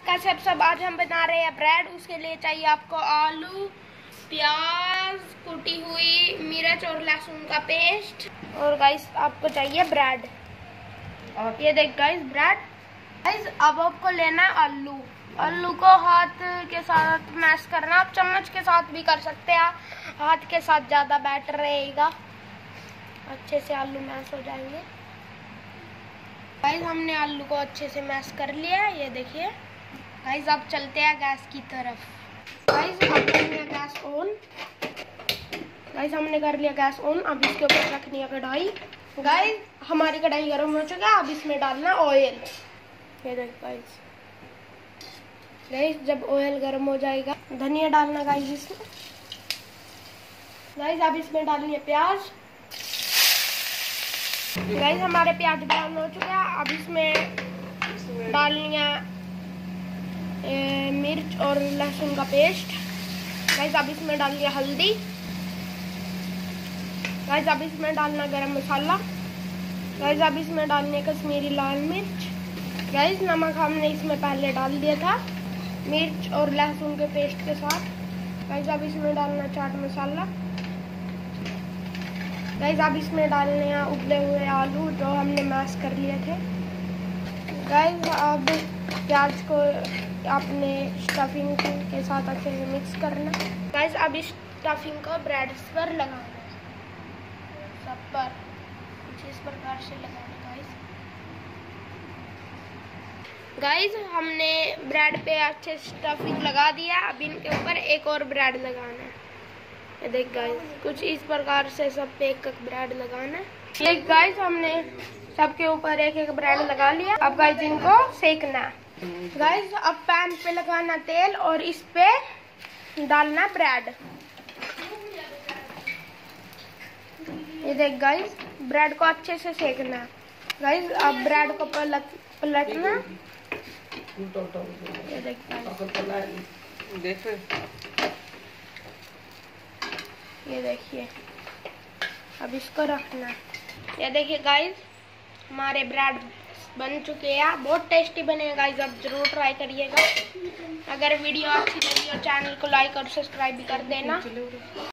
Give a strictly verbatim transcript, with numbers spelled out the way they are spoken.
सब सब आज हम बना रहे हैं ब्रेड। उसके लिए चाहिए आपको आलू, प्याज, कुटी हुई मिर्च और लहसुन का पेस्ट। और गाइस आपको चाहिए ब्रेड। और ये देख गाइस ब्रेड। गाइस अब आपको लेना है आलू। आलू को हाथ के साथ मैश करना। आप चम्मच के साथ भी कर सकते हैं, हाथ के साथ ज़्यादा बेटर रहेगा। अच्छे से आलू मैश हो जाएंगे। गाइस हमने आलू को अच्छे से मैश कर लिया है, ये देखिए। गाइस अब चलते हैं गैस की तरफ। गाइस अब कर लिया गैस ऑन। गाइस हमने कर लिया गैस ऑन। अब इसके ऊपर रखनी है कढ़ाई। गाइस हमारी कढ़ाई गर्म हो चुका है। अब इसमें डालना ऑयल। ये देख गाइस। गाइस जब ऑयल गर्म हो जाएगा धनिया डालना गाइस इसमें। गाइस अब इसमें डालनी है प्याज। गाइस हमारे प्याज ब्राउन हो चुका है। अब इसमें डालनी है मिर्च और लहसुन का पेस्ट। गाइस अब इसमें डालनी है हल्दी। गाइस अब इसमें डालना गरम मसाला। गाइस अब इसमें डालने कश्मीरी लाल मिर्च। गाइस नमक हमने इसमें पहले डाल दिया था मिर्च और लहसुन के पेस्ट के साथ। गाइस अब इसमें डालना चाट मसाला। गाइस अब इसमें डालने हैं उबले हुए आलू जो हमने मैश कर लिए थे। गाइस अब प्याज को अपने स्टफिंग के साथ अच्छे से मिक्स करना। गाइस अब इस स्टफिंग को ब्रेड पर लगाना है, सब पर कुछ इस प्रकार से लगाना। गाइस गाइस हमने ब्रेड पे अच्छे से स्टफिंग लगा दिया। अब इनके ऊपर एक और ब्रेड लगाना है। ये देख गाइस कुछ इस प्रकार से सब पे एक एक ब्रेड लगाना है। ये गाइस हमने सबके ऊपर एक एक ब्रेड लगा लिया। अब गाइस इनको सेकना है। गाइस अब पैन पे लगाना तेल और इस पे डालना ब्रेड। ये देख गाइस ब्रेड को अच्छे से सेकना है। गाइस अब ब्रेड को पलट पलटना। ये देख गाइस, ये देखिए अब इसको रखना। ये देखिए गाइस हमारे ब्रेड बन चुके हैं। बहुत टेस्टी बने गाइस, अब जरूर ट्राई करिएगा। अगर वीडियो अच्छी लगी हो चैनल को लाइक और सब्सक्राइब भी कर देना।